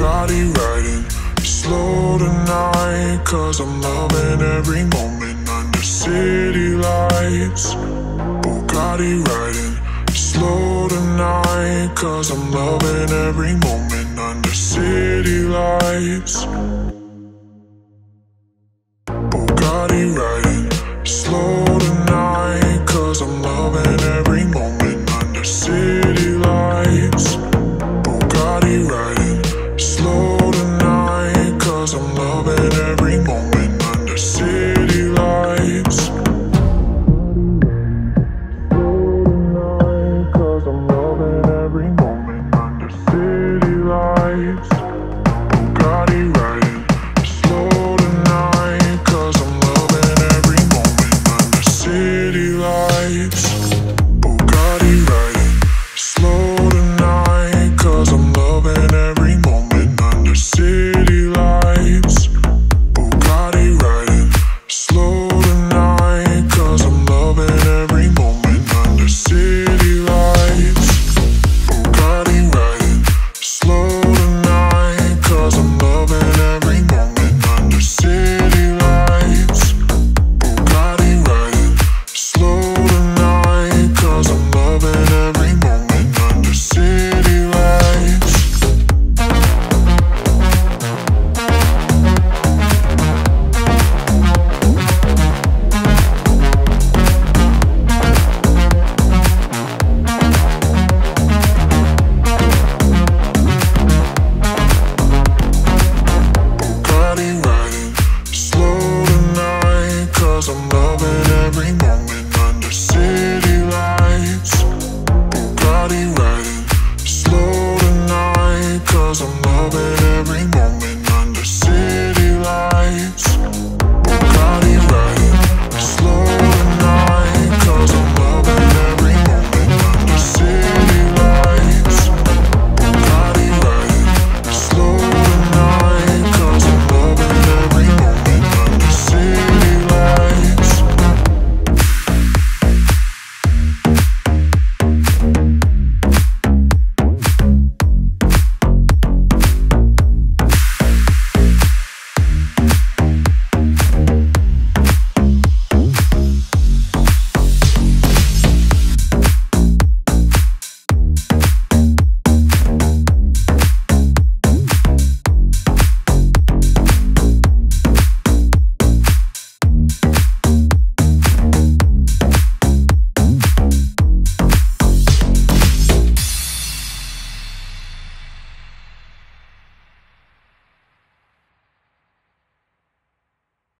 Bugatti riding slow tonight, cause I'm loving every moment under city lights. Bugatti riding slow tonight, cause I'm loving every moment under city lights. Bugatti riding slow tonight, cause I'm loving every moment under city lights. Bugatti riding slow tonight, cause I'm loving every moment under city lights. Cause I'm loving every moment under city lights.